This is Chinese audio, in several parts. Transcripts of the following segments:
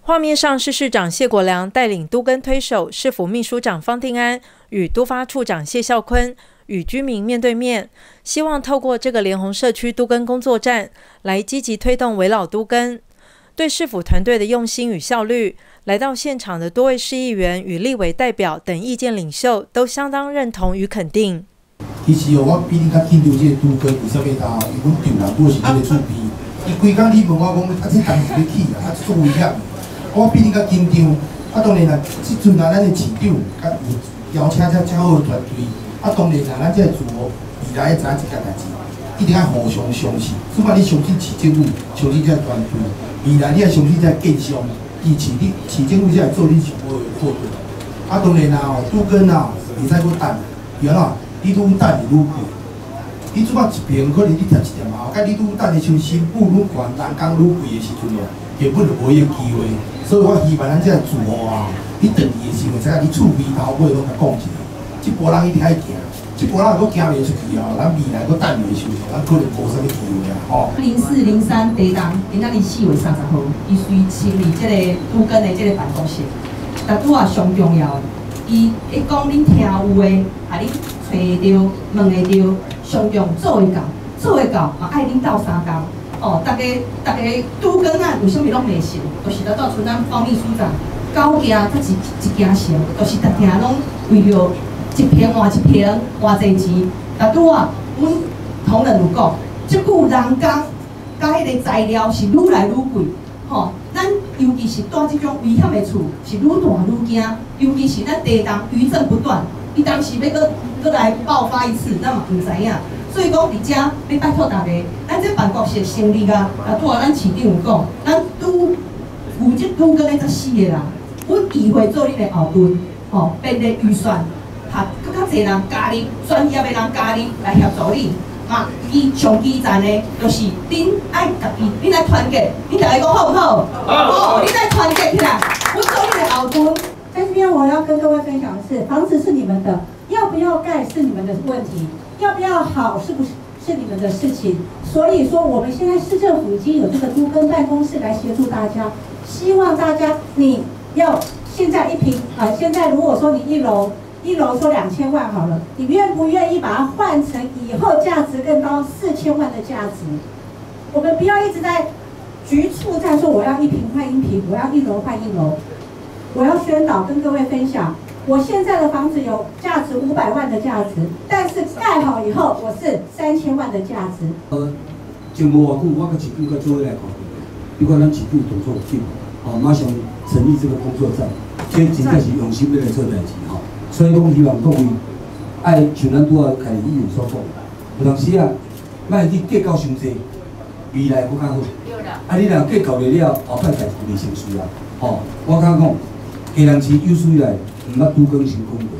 画面上是市长谢国良带领都更推手市府秘书长方定安与都发处长谢孝坤与居民面对面，希望透过这个联宏社区都更工作站来积极推动危老都更。对市府团队的用心与效率，来到现场的多位市议员与立委代表等意见领袖都相当认同与肯定。 其实我比你较紧张这个都更为什么啦？因为阮丈人拄是迄个厝边，伊规工你问我讲，这当时要起啊，足危险。我比你较紧张。当然啦，即阵咱的市长甲邀请遮好的团队，当然啦，咱这自我未来知影一件代志，一定要互相相信。起码你相信市政府，相信这团队，未来你也相信这建商，市政府才会做你想要的货对。当然啦，都更啊，袂使搁等，然后你愈等就愈贵。你即摆一平可能你赚1点后，甲你愈等的像新妇愈悬，人工愈贵的时阵哦，根本就无迄个机会。所以我希望咱这住户啊，你长期的时候，知影你厝边头尾拢甲讲一下，即波人一定爱行，即波人如果行袂出去哦，咱未来搁等袂时候，咱可能无啥物机会啊，吼。 04、03地档，今仔日4月30号，伊随成立这个都更的这个办公室，但拄啊上重要的，伊讲恁听有话，啊恁找着、问会着，上重做会到，做会到嘛爱恁斗相共。哦，大家都更啊，为什么拢袂成？就是来到像咱方秘书长9件，才一件成，就是逐件拢为着一平换一平，偌济钱。但拄啊，阮同仁有讲，即久人工甲迄个材料是愈来愈贵，吼、咱尤其是住即种危险的厝，是愈大愈惊，尤其是咱地动余震不断，伊当时要搁来爆发一次，咱嘛唔知影。所以讲，伫遮要拜托大家，咱这办公室成立啊，拄啊，咱市长有讲，咱负责都更的14个人，阮议会做恁的后盾，吼，编列预算，更较侪人加入，专业的人加入来协助你。嘛，伊上基站的，就是恁爱家己，恁来团结，恁大家讲好不好？好，恁来团结起来，阮做恁的后盾。 在这边，我要跟各位分享的是，房子是你们的，要不要盖是你们的问题。要不要好是不是你们的事情？所以说，我们现在市政府已经有这个都更办公室来协助大家，希望大家你要现在一平现在如果说你一楼说2000万好了，你愿不愿意把它换成以后价值更高4000万的价值？我们不要一直在局促在说我要一平换一平，我要1楼换1楼。我要宣导跟各位分享。我现在的房子有价值500万的价值，但是盖好以后，我是3000万的价值。 前无偌久，我跟市长跟做伙来考虑，如果咱市长动作有紧，马上成立这个工作站，这真正是用心要来做代志吼。所以讲，希望各位爱像咱拄仔开始议员所讲，有当时啊，莫去计较伤济，未来更较好。你若计较了，后摆代志袂成事啊。我敢讲，基隆市有史以来。毋捌都更成功过，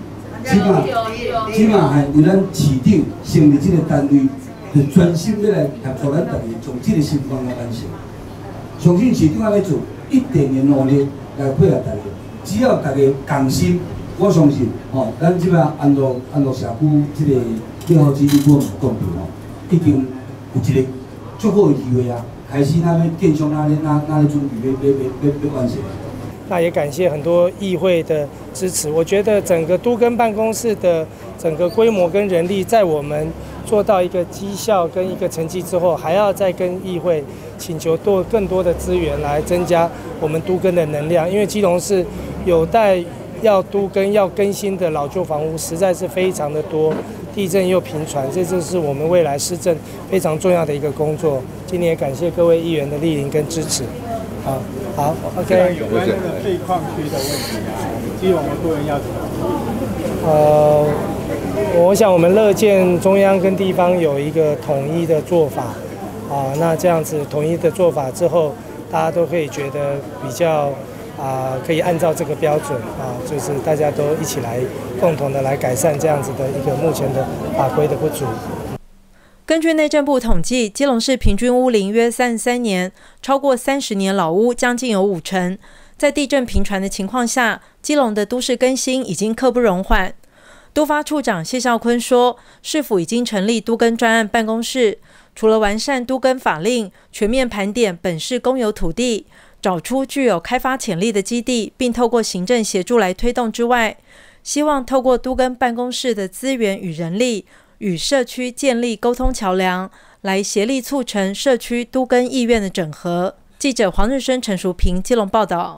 起码还为咱市长成立这个单位，就专心要来协助咱大家从这个情况来完成。相信市长要做，一定会努力来配合大家。只要大家共心，我相信咱即摆安乐社区这个最后之日，我嘛讲到一定有一个足好的机会啊！开始咱要建商咱咧准备要完成。 那也感谢很多议会的支持。我觉得整个都更办公室的整个规模跟人力，在我们做到一个绩效跟一个成绩之后，还要再跟议会请求更多的资源来增加我们都更的能量。因为基隆市有待要都更要更新的老旧房屋实在是非常的多，地震又频传，这就是我们未来市政非常重要的一个工作。今年也感谢各位议员的莅临跟支持。好 ，OK。 有关那个废矿区的问题啊，基隆的都人要怎么？ 我想我们乐见中央跟地方有一个统一的做法，那这样子统一的做法之后，大家都可以觉得比较可以按照这个标准就是大家都一起来共同的来改善这样子的一个目前的法规的不足。 根据内政部统计，基隆市平均屋龄约33年，超过30年老屋将近有50%。在地震频传的情况下，基隆的都市更新已经刻不容缓。都发处长谢孝坤说，市府已经成立都更专案办公室，除了完善都更法令，全面盘点本市公有土地， 找出具有开发潜力的基地，并透过行政协助来推动之外，希望透过都更办公室的资源与人力，与社区建立沟通桥梁，来协力促成社区都更意愿的整合。记者黄日升、陈淑平基隆报道。